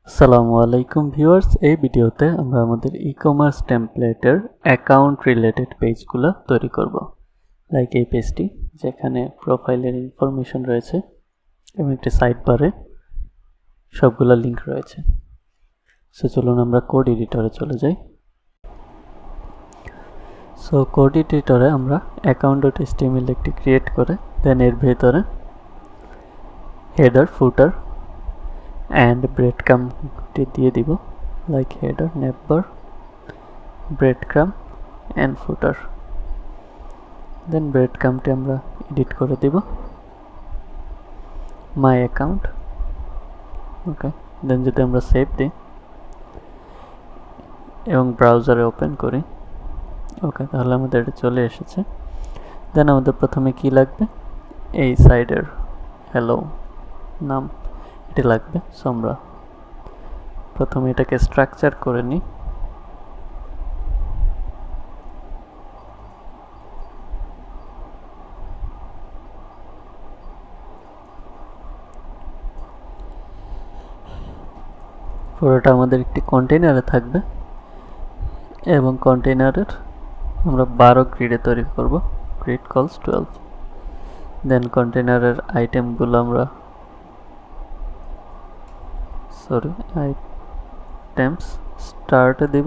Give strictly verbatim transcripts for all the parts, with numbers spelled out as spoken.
আসসালামু আলাইকুম ভিউয়ার্স, এই ভিডিওতে আমরা আমাদের ই-কমার্স টেমপ্লেটের অ্যাকাউন্ট রিলেটেড পেজগুলো তৈরি করব। লাইক এই পেজটি যেখানে প্রোফাইলের ইনফরমেশন রয়েছে এবং একটি সাইড বারে সবগুলো লিঙ্ক রয়েছে। সো চলুন আমরা কোড এডিটরে চলে যাই। সো কোড এডিটরে আমরা অ্যাকাউন্ট ডট এইচটিএমএল একটি ক্রিয়েট করে দেন এর ভেতরে হেডার ফুটার and breadcrumb দিয়ে দিব like header navbar breadcrumb and footer then breadcrumb টি আমরা এডিট করে দিব my account ওকে দেন যদি আমরা সেভ দিই এবং ব্রাউজারে ওপেন করি ওকে তাহলে আমাদের এটা চলে এসেছে। দেন আমাদের প্রথমে কি লাগবে, এই সাইডের হ্যালো নাম এটি লাগবে। সো আমরা প্রথমে এটাকে স্ট্রাকচার করে নিই। পুরোটা আমাদের একটি কন্টেইনারে থাকবে এবং কন্টেইনারের আমরা বারো গ্রিডে তৈরি করব, গ্রিড কলস টুয়েলভ। দেন কন্টেইনারের আইটেমগুলো আমরা সরি আইটেমস স্টার্টে দেব,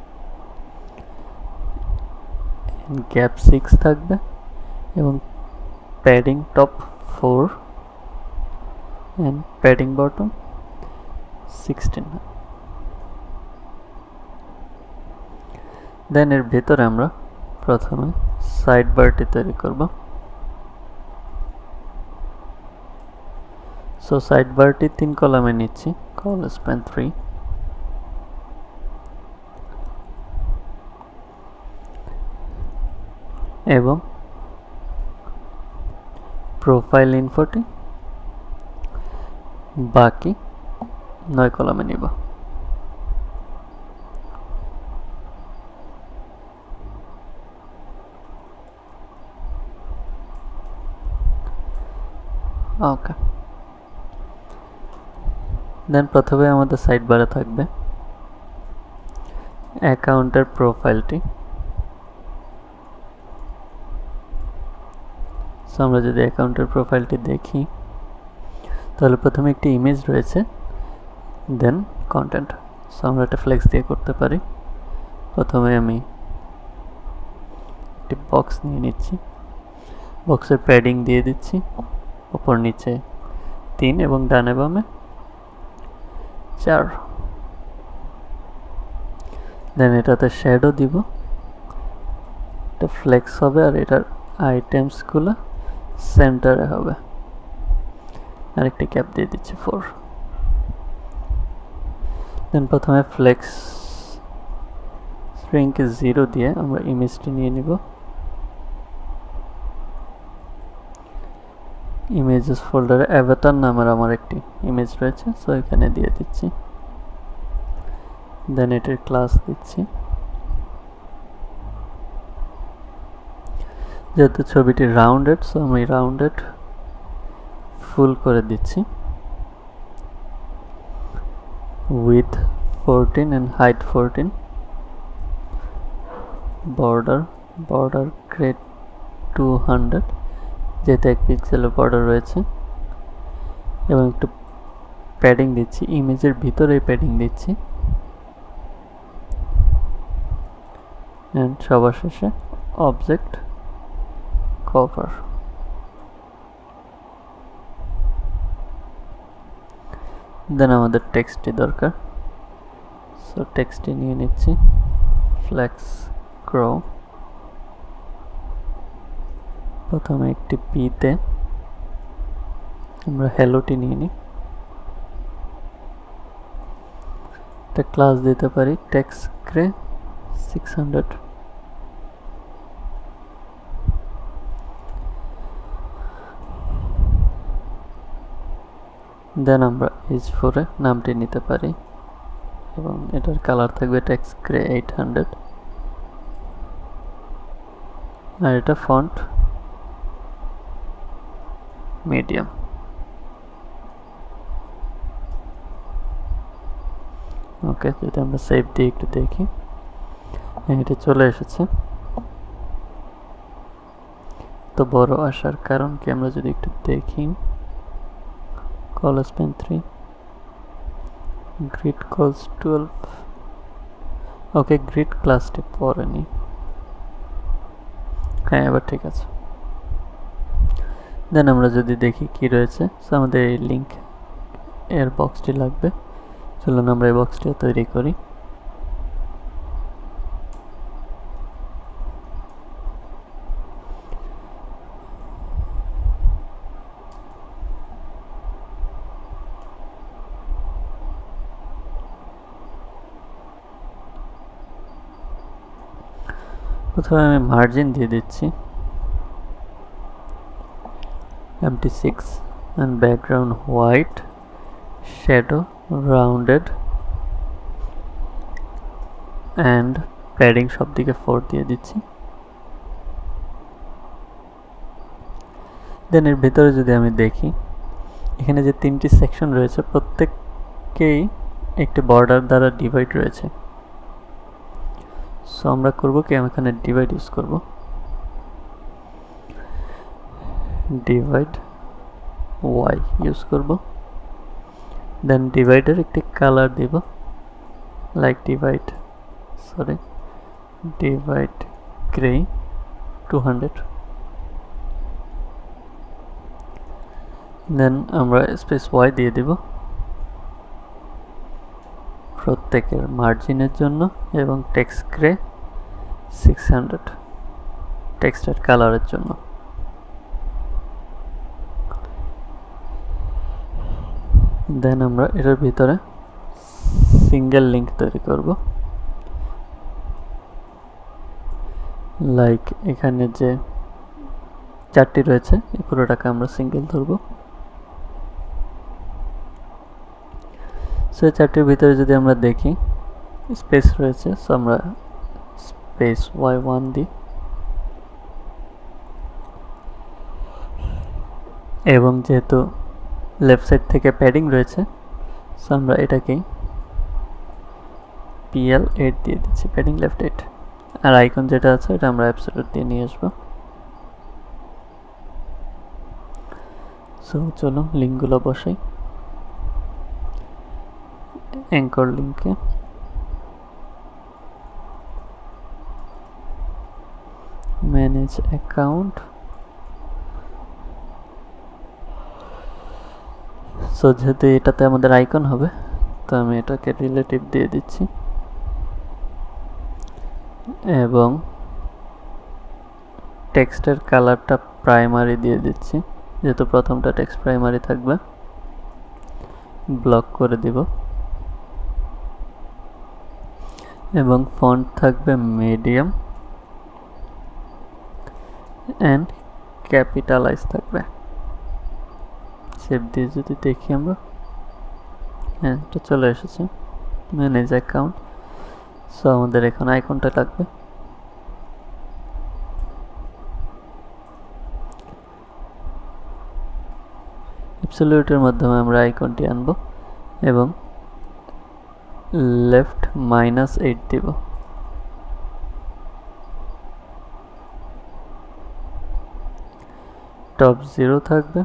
গ্যাপ সিক্স থাকবে এবং padding top four and padding bottom sixteen. Then এর ভেতরে আমরা প্রথমে সাইড বারটি তৈরি করব। সো সাইড বারটি তিন কলামে নিচ্ছি, কল স্প্যান থ্রি এবং প্রোফাইল ইনফোটি বাকি নয় কলামে নিব। ওকে দেন প্রথমে আমাদের সাইড বারে থাকবে অ্যাকাউন্টের প্রোফাইলটি। সো আমরা যদি অ্যাকাউন্টের প্রোফাইলটি দেখি তাহলে প্রথমে একটি ইমেজ রয়েছে, দেন কন্টেন্ট। সো আমরা একটা ফ্লেক্স দিয়ে করতে পারি। প্রথমে আমি একটি বক্স নিয়ে নিচ্ছি, বক্সের প্যাডিং দিয়ে দিচ্ছি উপর নিচে তিন এবং ডানে বামে চার। দেন এটাতে শ্যাডো দিব, এটা ফ্লেক্স হবে আর এটার আইটেমসগুলো সেন্টারে হবে। আরেকটি ক্যাপ দিয়ে দিচ্ছি ফোর। দেন প্রথমে ফ্লেক্স স্ট্রিংকে জিরো দিয়ে আমরা ইমেজটি নিয়ে নিব। ইমেজেস ফোল্ডারে অ্যাভাটার নামের আমার একটি ইমেজ রয়েছে, সো এখানে দিয়ে দিচ্ছি। দেন এটির ক্লাস দিচ্ছি, যেহেতু ছবিটি রাউন্ডেড সো আমি রাউন্ডেড ফুল করে দিচ্ছি, width fourteen and height fourteen. Border border grey two hundred, যেহেতু এক পিক্সেলের বর্ডার রয়েছে, এবং একটু প্যাডিং দিচ্ছি, ইমেজের ভিতরে প্যাডিং দিচ্ছি। অ্যান্ড সবার শেষে অবজেক্ট কভার। দেন আমাদের টেক্সটটি দরকার, সো টেক্সটটি নিয়ে নিচ্ছি, ফ্লেক্স গ্রো। প্রথমে একটি পিতে আমরা হ্যালোটি নিয়ে নিই, একটা ক্লাস দিতে পারি text grey six hundred. Then আমরা এইচ ফোরে নামটি নিতে পারি এবং এটার কালার থাকবে টেক্সট গ্রে এইট হান্ড্রেড আর এটা ফন্ট মিডিয়াম। ওকে, যদি আমরা সেভ দিয়ে একটু দেখি, হ্যাঁ এটা চলে এসেছে। তো বড় আসার কারণ কি আমরা যদি একটু দেখি, col span three, grid cols twelve, okay grid ক্লাসটি পড়েনি, হ্যাঁ এবার ঠিক আছে। দেন আমরা যদি দেখি কি রয়েছে, আমাদের এই লিঙ্ক এর বক্সটি লাগবে, চলুন আমরা এই বক্সটিও তৈরি করি। প্রথমে আমি মার্জিন দিয়ে দিচ্ছি MT six and background white, shadow rounded and padding সব দিকে ফোর দিয়ে দিচ্ছি। দেন এর ভিতরে যদি আমি দেখি, এখানে যে তিনটি সেকশন রয়েছে প্রত্যেককেই একটি বর্ডার দ্বারা ডিভাইড রয়েছে। সো আমরা করব কি, আমি এখানে ডিভাইড ইউজ করব, ডিভাইড ওয়াই ইউজ করব। দেন ডিভাইডের একটি কালার দেব, like divide sorry divide grey two hundred. Then আমরা স্পেস ওয়াই দিয়ে দিব প্রত্যেকের মার্জিনের জন্য, এবং টেক্সট গ্রে সিক্স হান্ড্রেড টেক্সটের কালারের জন্য। দেন আমরা এটার ভিতরে সিঙ্গেল লিঙ্ক তৈরি করব, লাইক এখানে যে চারটি রয়েছে এই পুরোটাকে আমরা সিঙ্গেল ধরব। সো চারটির ভিতরে যদি আমরা দেখি স্পেস রয়েছে, সো আমরা স্পেস ওয়াই ওয়ান দিই, এবং যেহেতু লেফট সাইড থেকে প্যাডিং রয়েছে, সো আমরা এটাকেই পিএল এইট দিয়ে দিচ্ছি, প্যাডিং লেফট এইট। আর আইকন যেটা আছে এটা আমরা অ্যাবসলিউট দিয়ে নিয়ে আসবো। সো চলো লিঙ্কগুলো বসাই। অ্যাঙ্কর লিঙ্কে ম্যানেজ অ্যাকাউন্ট, সো যেহেতু এটাতে আমাদের আইকন হবে, তো আমি এটাকে রিলেটিভ দিয়ে দিচ্ছি, এবং টেক্সটের কালারটা প্রাইমারি দিয়ে দিচ্ছি, যেহেতু প্রথমটা টেক্সট প্রাইমারি থাকবে। ব্লক করে দিব, এবং ফন্ট থাকবে মিডিয়াম অ্যান্ড ক্যাপিটালাইজ থাকবে। সেভ দিয়ে যদি দেখি আমরা, হ্যাঁ এটা চলে এসেছে ম্যানেজ অ্যাকাউন্ট। সো আমাদের এখন আইকনটা লাগবে, অ্যাবসলিউটের মাধ্যমে আমরা আইকনটি আনবো, এবং লেফট মাইনাস এইট দিব। টপ জিরো থাকবে,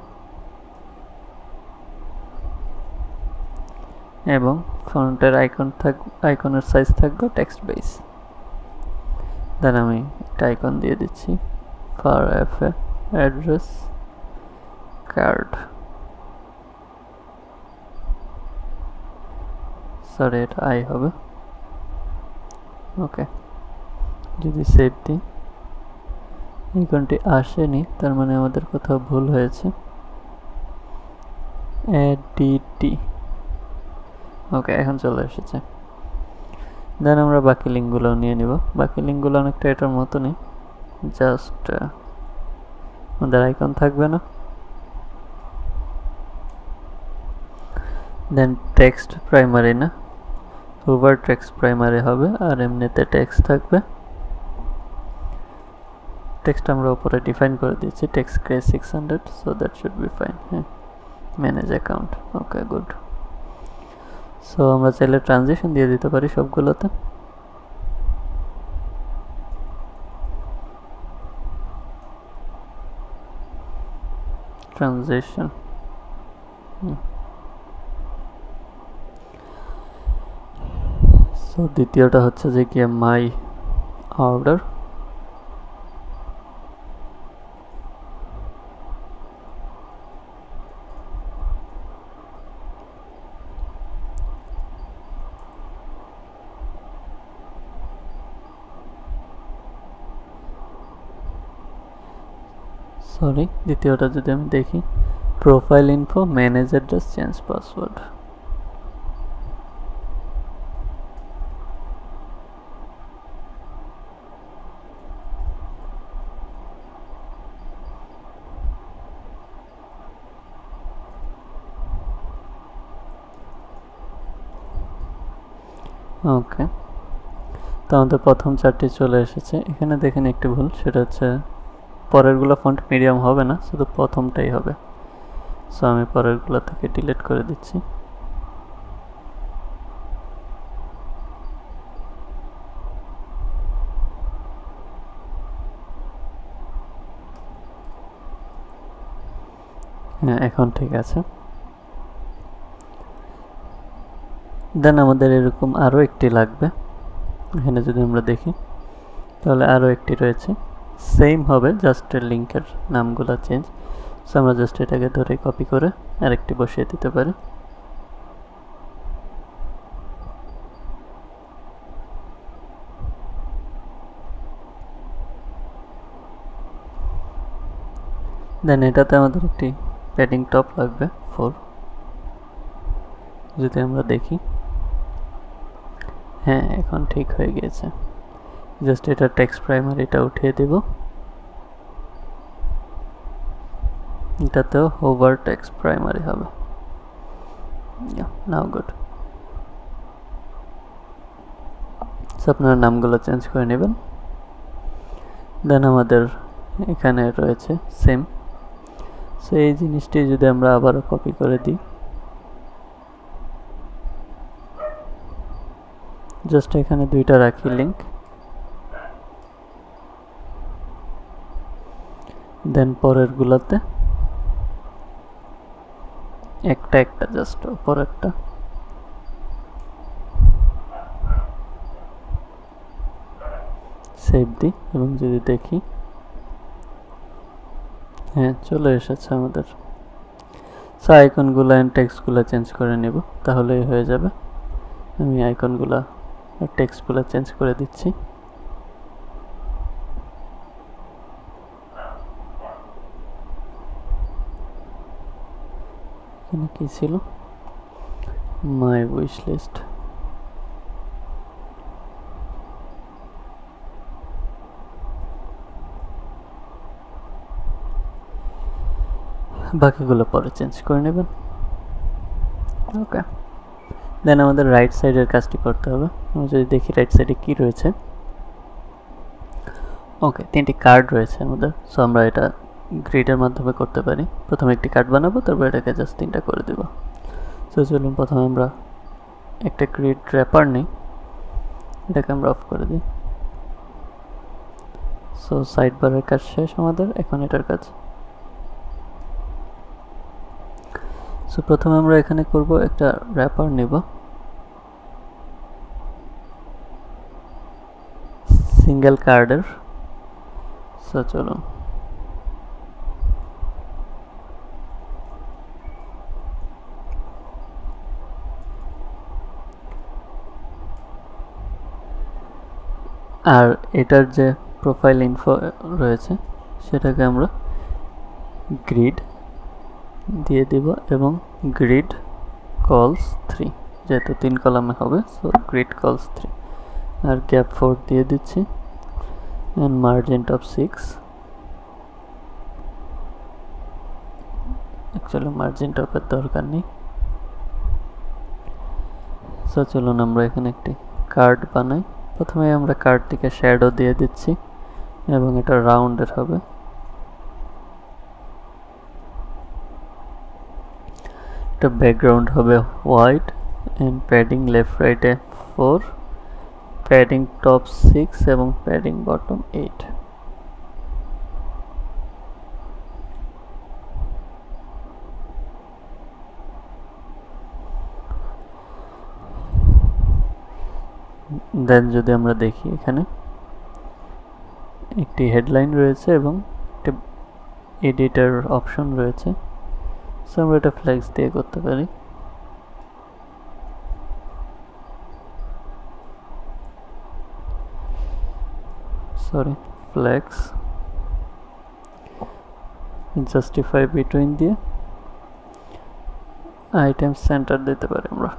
এবং ফন্টের আইকন থাক আইকনের সাইজ থাকবে টেক্সট বেস। দেন আমি একটা আইকন দিয়ে দিচ্ছি for F address card, sorry এটা আই হবে। ওকে, যদি সেভ দিই, আইকনটি আসেনি, তার মানে আমাদের কোথাও ভুল হয়েছে। এডিটি, ওকে এখন চলে এসেছে। দেন আমরা বাকি লিঙ্কগুলো নিয়ে নিব। বাকি লিঙ্কগুলো অনেকটা এটার মতনই, জাস্ট আমাদের আইকন থাকবে না। দেন টেক্সট প্রাইমারি না, ওভার টেক্সট প্রাইমারি হবে, আর এমনিতে টেক্সট থাকবে। টেক্সট আমরা উপরে ডিফাইন করে দিয়েছি text grey six hundred, so that should be fine. হ্যাঁ, manage account, okay good. So আমরা চাইলে ট্রানজিশন দিয়ে দিতে পারি সবগুলোতে। ট্রানজিশন সো দ্বিতীয়টা হচ্ছে যে কি মাই অর্ডার। সরি দ্বিতীয়টা যদি আমি দেখি, profile info manage address change password. Okay, তো আমাদের প্রথম চারটি চলে এসেছে। এখানে দেখেন একটি ভুল, সেটা হচ্ছে পরেরগুলো ফন্ট মিডিয়াম হবে না, শুধু প্রথমটাই হবে। সো আমি পরেরগুলো থেকে ডিলিট করে দিচ্ছি। হ্যাঁ, এখন ঠিক আছে। দেন আমাদের এরকম আরও একটি লাগবে। এখানে যদি আমরা দেখি তাহলে আরও একটি রয়েছে, সেম হবে, জাস্ট লিঙ্কের নামগুলো চেঞ্জ। সো আমরা জাস্ট এটাকে ধরে কপি করে আরেকটি বসিয়ে দিতে পারি। দেন এটাতে আমাদের একটি প্যাডিং টপ লাগবে ফোর। যদি আমরা দেখি, হ্যাঁ এখন ঠিক হয়ে গিয়েছে। জাস্ট এটা টেক্সট প্রাইমারিটা উঠিয়ে দেব, এটাতেও হোভার টেক্সট প্রাইমারি হবে। নাও গুড। সো আপনারা নামগুলো চেঞ্জ করে নেবেন। দেন আমাদের এখানে রয়েছে সেম। সো এই জিনিসটি যদি আমরা আবারও কপি করে দিই, জাস্ট এখানে দুইটা রাখি লিঙ্ক, দেন পরের গুলাতে একটা একটা জাস্ট উপর একটা, সেভ দিই এবং যদি দেখি, হ্যাঁ চলে এসেছে আমাদের। সো আইকনগুলো এন্ড টেক্সটগুলো চেঞ্জ করে নেব, তাহলেই হয়ে যাবে। আমি আইকনগুলো আর টেক্সটগুলো চেঞ্জ করে দিচ্ছি। এখানে কি ছিল, মাই উইশ লিস্ট। বাকিগুলো পরে চেঞ্জ করে নেবেন। ওকে, দেন আমাদের রাইট সাইডের কাজটি করতে হবে। আমরা যদি দেখি রাইট সাইডে কি রয়েছে, ওকে তিনটি কার্ড রয়েছে আমাদের। সো আমরা এটা গ্রিডের মাধ্যমে করতে পারি। প্রথমে একটি কার্ড বানাবো, তারপর এটাকে জাস্ট তিনটা করে দেব। সো চলুন প্রথমে আমরা একটা গ্রিড র্যাপার নিই, এটাকে আমরা অফ করে দিই। সো সাইড বারের কাজ শেষ আমাদের, এখন এটার কাজ। সো প্রথমে আমরা এখানে করব একটা র্যাপার নেব, সিঙ্গেল কার্ডের। সো চলুন আর এটার যে প্রোফাইল ইনফো রয়েছে সেটাকে আমরা গ্রিড দিয়ে দিব এবং গ্রিড কলস থ্রি, যেহেতু তিন কলামে হবে। সো গ্রিড কলস থ্রি আর গ্যাপ ফোর দিয়ে দিচ্ছি and margin of six, actually margin top এর দরকার নেই। সো চলুন আমরা এখানে একটি কার্ড বানাই। প্রথমে আমরা কার্ডটিকে শ্যাডো দিয়ে দিচ্ছি এবং এটা রাউন্ডের হবে। এটা ব্যাকগ্রাউন্ড হবে white and padding left right এ four, padding top six এবং padding bottom eight. দেন যদি আমরা দেখি এখানে একটি হেডলাইন রয়েছে এবং একটি এডিটর অপশন রয়েছে, সো আমরা এটা ফ্লেক্স দিয়ে করতে পারি। সরি ফ্লেক্স জাস্টিফাই বিটুইন দিয়ে আইটেম সেন্টার দিতে পারি আমরা,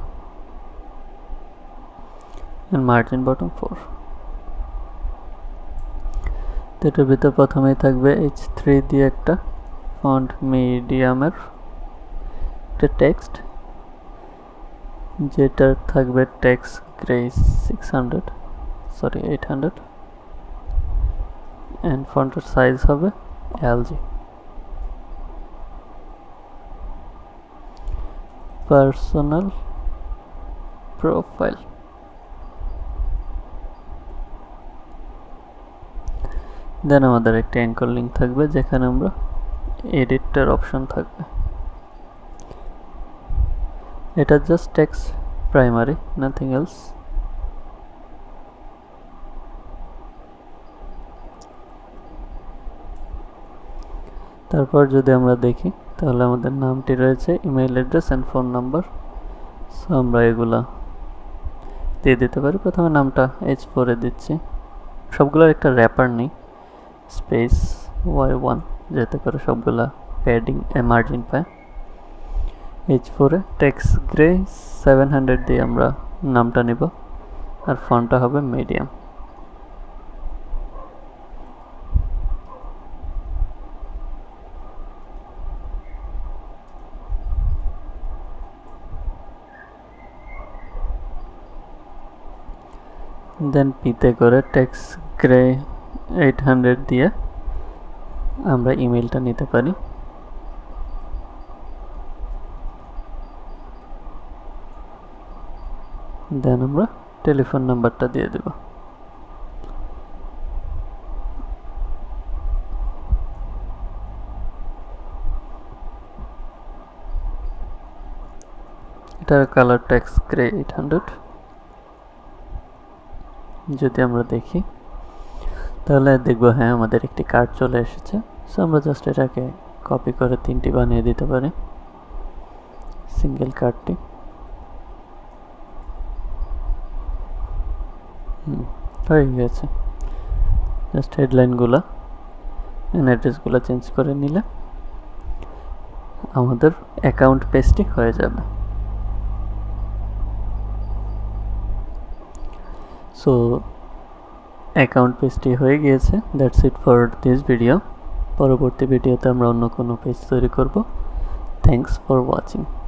and margin bottom four. এটার ভিতর প্রথমেই থাকবে এইচ থ্রি দিয়ে একটা ফন্ট মিডিয়ামের একটা টেক্সট, যেটার থাকবে text grey six hundred sorry eight hundred and ফন্টের সাইজ হবে এলজি। পার্সোনাল প্রোফাইল, দেন আমাদের একটা অ্যাঙ্কর লিঙ্ক থাকবে যেখানে আমরা এডিটর অপশন থাকবে। এটা just text primary, nothing else. তারপর যদি আমরা দেখি তাহলে আমাদের নামটি রয়েছে, email address and phone number, so আমরা এগুলা দিয়ে দিতে পারি। প্রথমে নামটা এইচ ফোরে দিচ্ছি, সবগুলোর একটা র্যাপার নেই, স্পেস ওয়াই ওয়ান যাতে করে সবগুলা প্যাডিং মার্জিন পায়। এইচ ফোরে টেক্সট গ্রে সেভেন হান্ড্রেড দিয়ে আমরা নামটা নিব, আর ফন্টটা হবে মিডিয়াম। দেন পিতে করে টেক্সট গ্রে এইট হান্ড্রেড দিয়ে আমরা ইমেলটা নিতে পারি। দেন আমরা টেলিফোন নাম্বারটা দিয়ে দেব। এটার colour text grey eight hundred. যদি আমরা দেখি তাহলে দেখবো হ্যাঁ আমাদের একটি কার্ড চলে এসেছে, সো আমরা জাস্ট এটাকে কপি করে তিনটি বানিয়ে দিতে পারি সিঙ্গেল কার্ডটি। হুম হয়ে গেছে, জাস্ট হেডলাইনগুলো অ্যাড্রেসগুলো চেঞ্জ করে নিলে আমাদের অ্যাকাউন্ট পেজটি হয়ে যাবে। সো অ্যাকাউন্ট পেজটি হয়ে গিয়েছে। That's it for this video. পরবর্তী ভিডিওতে আমরা অন্য কোনো পেজ তৈরি করব। Thanks for watching.